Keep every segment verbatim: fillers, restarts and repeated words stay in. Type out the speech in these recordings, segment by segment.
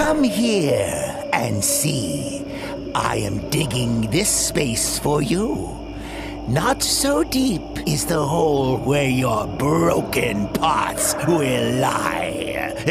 Come here and see. I am digging this space for you. Not so deep is the hole where your broken parts will lie.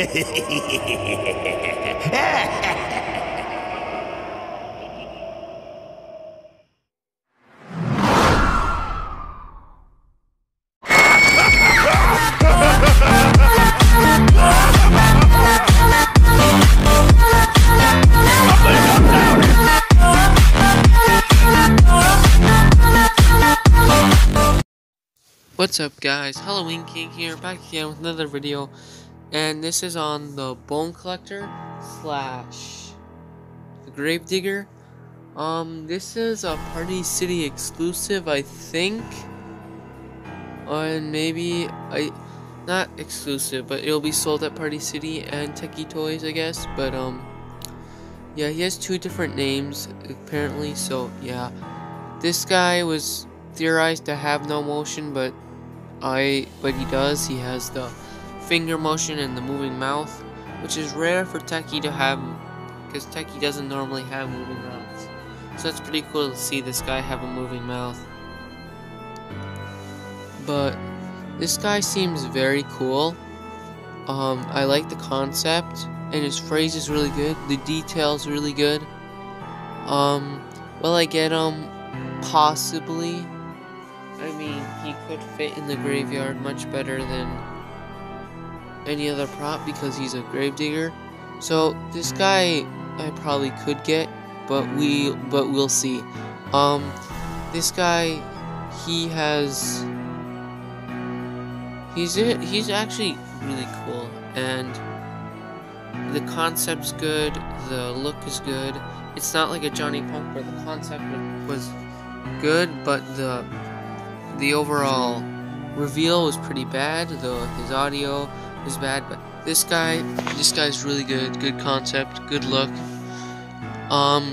What's up, guys? Halloween King here, back again with another video, and this is on the Bone Collector slash the Gravedigger. Um, this is a Party City exclusive, I think, and maybe I not exclusive, but it'll be sold at Party City and Techie Toys, I guess. But um, yeah, he has two different names apparently. So yeah, this guy was theorized to have no motion, but I but he does. He has the finger motion and the moving mouth, which is rare for Techie to have, because Techie doesn't normally have moving mouths. So it's pretty cool to see this guy have a moving mouth. But this guy seems very cool. Um, I like the concept, and his phrase is really good. The details really good. Um, will I get him? Possibly. I mean, he could fit in the graveyard much better than any other prop because he's a gravedigger. So this guy I probably could get, but we but we'll see. Um, this guy, he has he's it. He's actually really cool, and the concept's good. The look is good. It's not like a Johnny Punk where the concept was good, but the the overall reveal was pretty bad. Though his audio was bad, but this guy, this guy's really good. Good concept, good look. Um,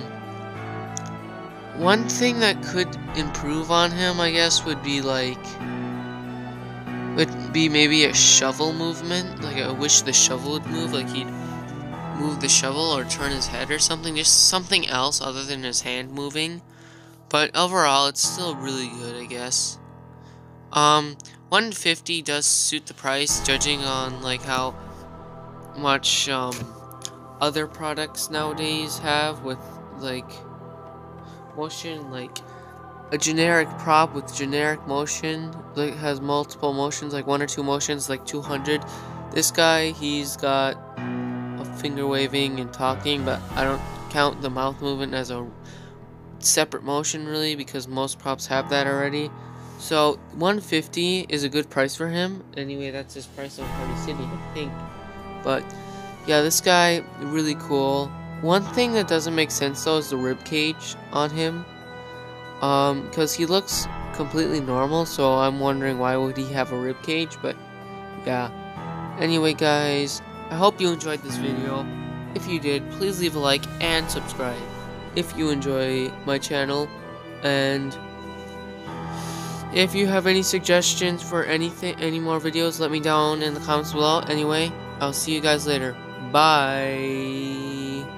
one thing that could improve on him, I guess, would be like, would be maybe a shovel movement. Like I wish the shovel would move. Like he'd move the shovel or turn his head or something. Just something else other than his hand moving. But overall, it's still really good, I guess. Um, one fifty does suit the price, judging on like how much um other products nowadays have with like motion. Like a generic prop with generic motion, like has multiple motions, like one or two motions, like two hundred. This guy, he's got a finger waving and talking, but I don't count the mouth movement as a separate motion really, because most props have that already. So one fifty is a good price for him. Anyway, that's his price on Party City, I think. But yeah, this guy really cool. One thing that doesn't make sense though is the rib cage on him, um because he looks completely normal, so I'm wondering why would he have a rib cage. But yeah, anyway guys, I hope you enjoyed this video. If you did, please leave a like and subscribe if you enjoy my channel, and if you have any suggestions for anything, any more videos, let me down in the comments below. Anyway, I'll see you guys later. Bye.